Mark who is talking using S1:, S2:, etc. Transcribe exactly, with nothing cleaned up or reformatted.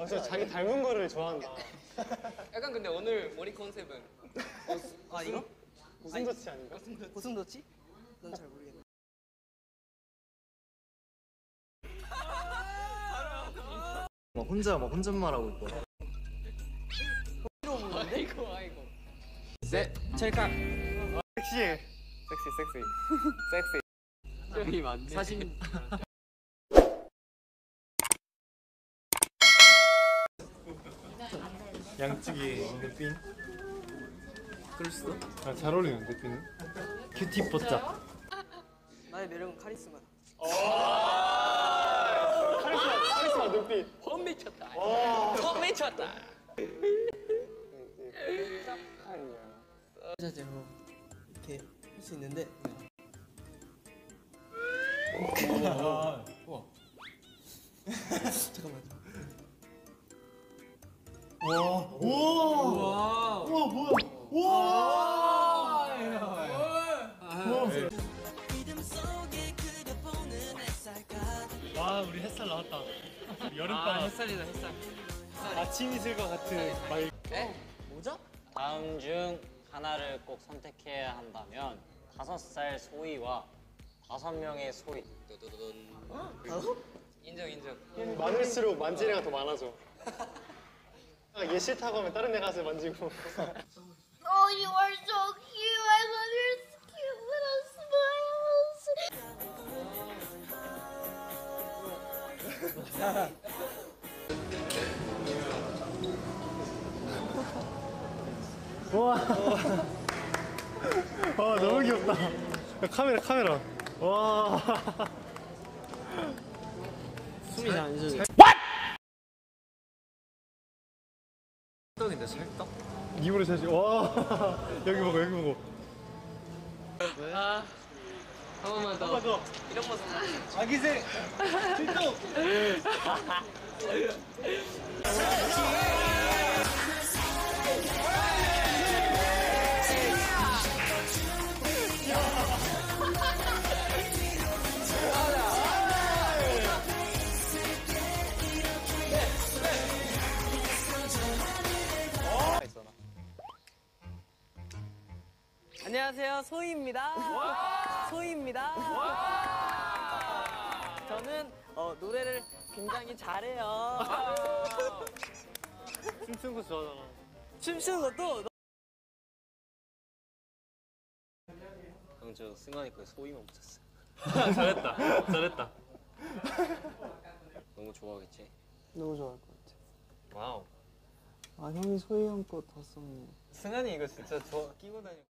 S1: 아, 진짜 자기 닮은 거를 좋아한다.
S2: 약간 근데 오늘 머리 컨셉은
S3: 어, 아 이거?
S1: 고슴도치 아닌가?
S3: 고슴도치? 넌 잘 모르겠네.
S4: 막 혼자 막 혼잣말하고 있고.
S2: 아이고 아이고.
S4: 셋, 찰칵.
S1: 섹시해. 섹시, 섹시. 섹시.
S2: 저기 맞네.
S4: 사진.
S1: 양치기 핀.
S4: 그럴 수도.
S1: 아, 잘 어울리는데 핀은. 큐티 포짝.
S3: 나의 매력은 카리스마다.
S1: 카리스마, 카리스마 눈빛.
S2: 험 미쳤다.
S1: 와.
S2: 험 미쳤다.
S3: 자제로 이렇게 할 수 있는데.
S4: 우와.
S3: 잠깐만.
S4: 와, 우와. 우와, 뭐야? 우와.
S1: 와, 우리 햇살 나왔다. 여름밤.
S2: 아 햇살이다 햇살.
S1: 아침 이슬과 같은 말.
S2: 에?
S3: 모자?
S5: 다음 중 하나를 꼭 선택해야 한다면 다섯 살 소희와 다섯 명의 소희.
S3: 다섯?
S2: 인정 인정.
S1: 많을수록 만질 애가 더 많아져. 아, 얘 싫다고 하면 다른 애 가서 만지고.
S6: Oh, you are so cute. I love your cute little smiles.
S1: 와. 와, 너무 귀엽다. 야, 카메라, 카메라. 와.
S3: 숨이 잘 안 쉬어져.
S4: 찰떡인데 찰떡?
S1: 입으로 차지. 와. 여기 보고, 여기 보고.
S2: 아. 한 번만 더.
S1: 한 번 더.
S2: 이런 모습.
S1: 아기새. 출동.
S3: 안녕하세요, 소희입니다. 소희입니다. 저는 어, 노래를 굉장히 잘해요.
S1: 춤추는 거 좋아하잖아.
S3: 춤추는 것도
S5: 형, 저 승관이 거에 소희만 붙였어요.
S1: 잘했다. 잘했다.
S5: 너무 좋아하겠지?
S3: 너무 좋아할 것 같아.
S1: 와우.
S3: 아, 형이 소희 형 거 다 썼네.
S1: 승환이 이거 진짜 좋아. 끼고 다녀.